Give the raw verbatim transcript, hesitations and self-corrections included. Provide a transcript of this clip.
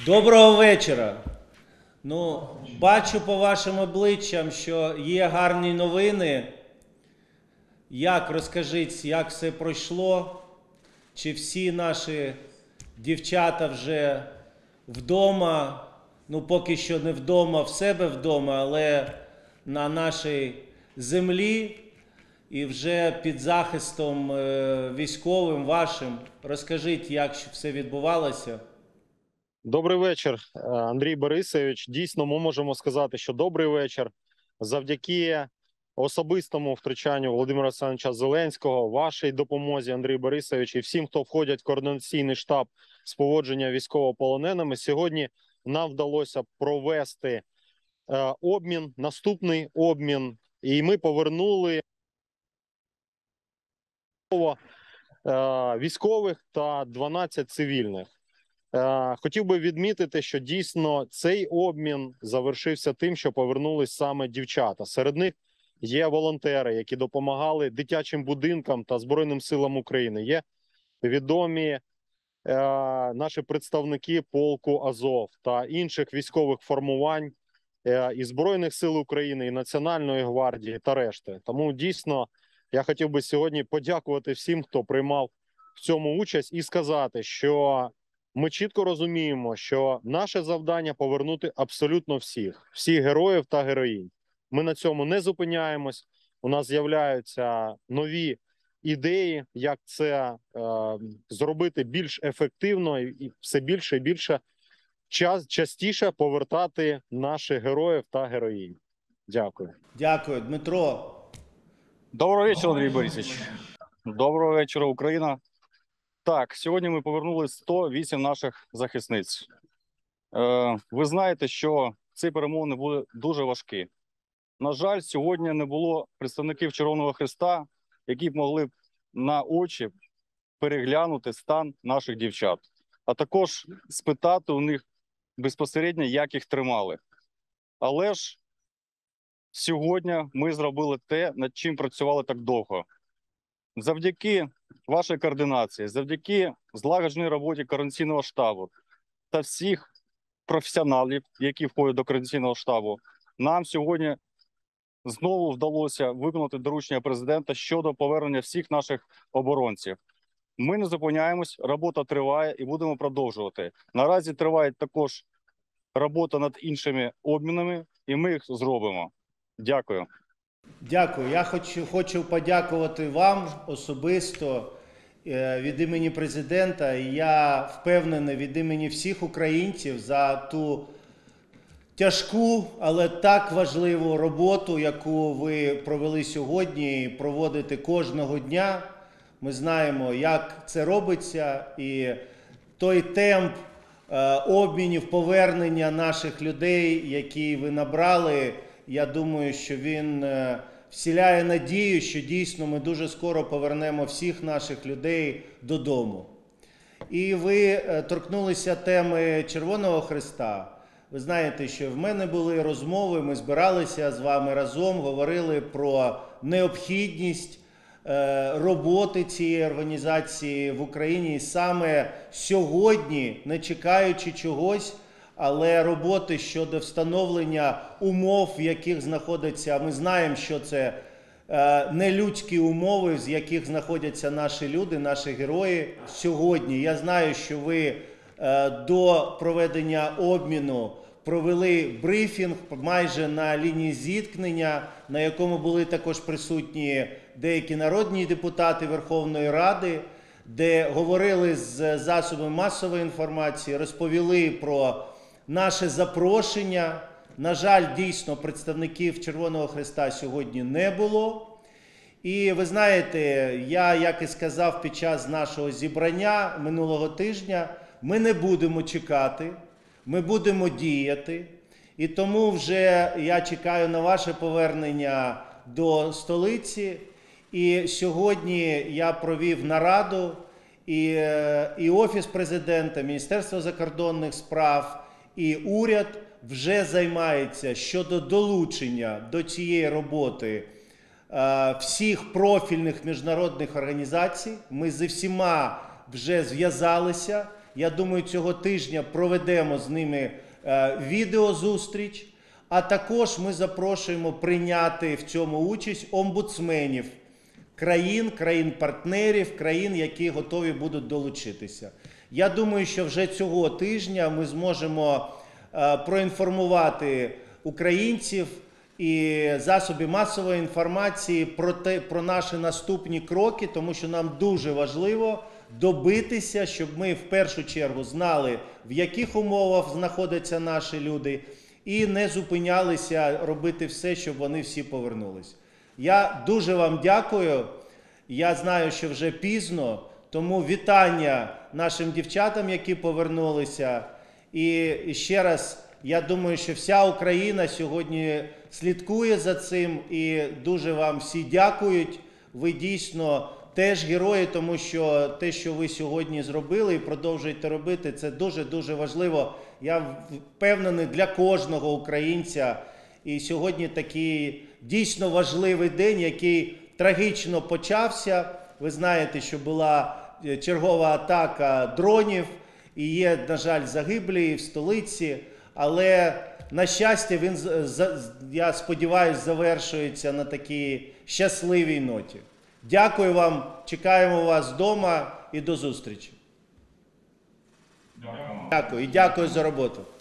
Доброго вечора. Ну, бачу по вашим обличчям, що є гарні новини. Як, розкажіть, як все пройшло? Чи всі наші дівчата вже вдома? Ну, поки що не вдома, в себе вдома, але на нашій землі і вже під захистом е, військовим вашим. Розкажіть, як все відбувалося? Добрий вечір, Андрій Борисович. Дійсно, ми можемо сказати, що добрий вечір. Завдяки особистому втручанню Володимира Олександровича Зеленського, вашій допомозі, Андрій Борисович, і всім, хто входять в координаційний штаб з поводження військовополоненими, сьогодні нам вдалося провести е, обмін, наступний обмін, і ми повернули е, військових та дванадцять цивільних. Хотів би відмітити, що дійсно цей обмін завершився тим, що повернулись саме дівчата. Серед них є волонтери, які допомагали дитячим будинкам та Збройним силам України. Є відомі е, наші представники полку Азов та інших військових формувань е, і Збройних сил України, і Національної гвардії та решти. Тому дійсно я хотів би сьогодні подякувати всім, хто приймав в цьому участь, і сказати, що ми чітко розуміємо, що наше завдання – повернути абсолютно всіх, всіх героїв та героїнь. Ми на цьому не зупиняємось, у нас з'являються нові ідеї, як це е, зробити більш ефективно і все більше і більше час, частіше повертати наших героїв та героїнь. Дякую. Дякую. Дмитро. Доброго вечора, Андрій Борисович. Доброго вечора, Україна. Так, сьогодні ми повернули сто вісім наших захисниць. Е, ви знаєте, що ці перемовини були дуже важкі. На жаль, сьогодні не було представників Червоного Хреста, які б могли на очі переглянути стан наших дівчат, а також спитати у них безпосередньо, як їх тримали. Але ж сьогодні ми зробили те, над чим працювали так довго. Завдяки вашій координації, завдяки злагодженій роботі координаційного штабу та всіх професіоналів, які входять до координаційного штабу, нам сьогодні знову вдалося виконати доручення президента щодо повернення всіх наших оборонців. Ми не зупиняємось, робота триває і будемо продовжувати. Наразі триває також робота над іншими обмінами, і ми їх зробимо. Дякую. Дякую. Я хочу, хочу подякувати вам особисто е, від імені президента. І я впевнений від імені всіх українців за ту тяжку, але так важливу роботу, яку ви провели сьогодні і проводите кожного дня. Ми знаємо, як це робиться, і той темп е, обмінів, повернення наших людей, які ви набрали, я думаю, що він е, вселяє надію, що дійсно ми дуже скоро повернемо всіх наших людей додому. І ви е, торкнулися теми Червоного Хреста. Ви знаєте, що в мене були розмови, ми збиралися з вами разом, говорили про необхідність е, роботи цієї організації в Україні. І саме сьогодні, не чекаючи чогось, але роботи щодо встановлення умов, в яких знаходяться, ми знаємо, що це е, нелюдські умови, з яких знаходяться наші люди, наші герої. Сьогодні я знаю, що ви е, до проведення обміну провели брифінг майже на лінії зіткнення, на якому були також присутні деякі народні депутати Верховної Ради, де говорили з засобами масової інформації, розповіли про наше запрошення. На жаль, дійсно, представників Червоного Хреста сьогодні не було. І ви знаєте, я, як і сказав під час нашого зібрання минулого тижня, ми не будемо чекати, ми будемо діяти. І тому вже я чекаю на ваше повернення до столиці. І сьогодні я провів нараду, і, і Офіс президента, Міністерство закордонних справ, і уряд вже займається щодо долучення до цієї роботи е, всіх профільних міжнародних організацій. Ми зі всіма вже зв'язалися. Я думаю, цього тижня проведемо з ними е, відеозустріч. А також ми запрошуємо прийняти в цьому участь омбудсменів країн, країн-партнерів, країн, які готові будуть долучитися. Я думаю, що вже цього тижня ми зможемо е, проінформувати українців і засоби масової інформації про те, про наші наступні кроки, тому що нам дуже важливо добитися, щоб ми в першу чергу знали, в яких умовах знаходяться наші люди, і не зупинялися робити все, щоб вони всі повернулись. Я дуже вам дякую. Я знаю, що вже пізно, тому вітання нашим дівчатам, які повернулися. І ще раз, я думаю, що вся Україна сьогодні слідкує за цим і дуже вам всі дякують. Ви дійсно теж герої, тому що те, що ви сьогодні зробили і продовжуєте робити, це дуже-дуже важливо. Я впевнений для кожного українця. І сьогодні такий дійсно важливий день, який трагічно почався. Ви знаєте, що була чергова атака дронів і є, на жаль, загиблі в столиці. Але, на щастя, він, я сподіваюся, завершується на такій щасливій ноті. Дякую вам, чекаємо вас вдома і до зустрічі. Дякую. Дякую і дякую за роботу.